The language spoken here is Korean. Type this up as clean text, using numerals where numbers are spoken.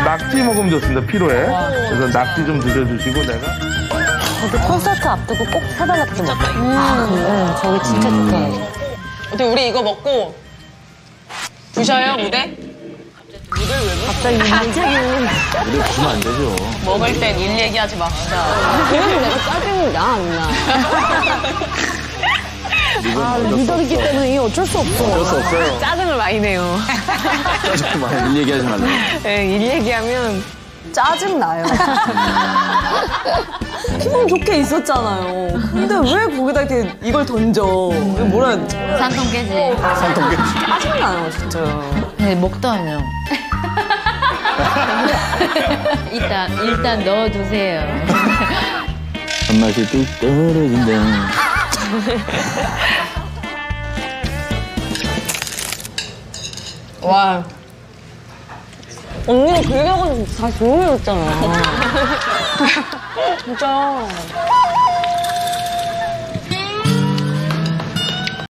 낙지 먹으면 좋습니다, 피로에. 그래서 낙지 좀 드셔주시고, 내가. 저도 콘서트 앞두고 꼭 사달라 그랬죠. 저기 진짜 좋더라고요. 어떻게 우리 이거 먹고 부셔요, 무대? 갑자기 인생이 우리 주면 안 되죠. 먹을 땐 일 얘기하지 맙시다. 그래도 내가 짜증이 나, 안 나? 리더이기 때문에 이게 어쩔 수 없어. 어쩔 수 없어요. 짜증을 많이 내요. 짜증만 일 얘기하지 말라. 네, 일 얘기하면 짜증 나요. 기분 좋게 있었잖아요. 근데 왜 거기다 이렇게 이걸 던져? 뭐라 해야 되지? 산통 깨지. 짜증 나요, 진짜. 네, 먹다녀. 일단 넣어두세요. 단맛이 뚝 떨어진다. 와. 언니가 그 얘기하고 다시 조용해졌잖아. 진짜.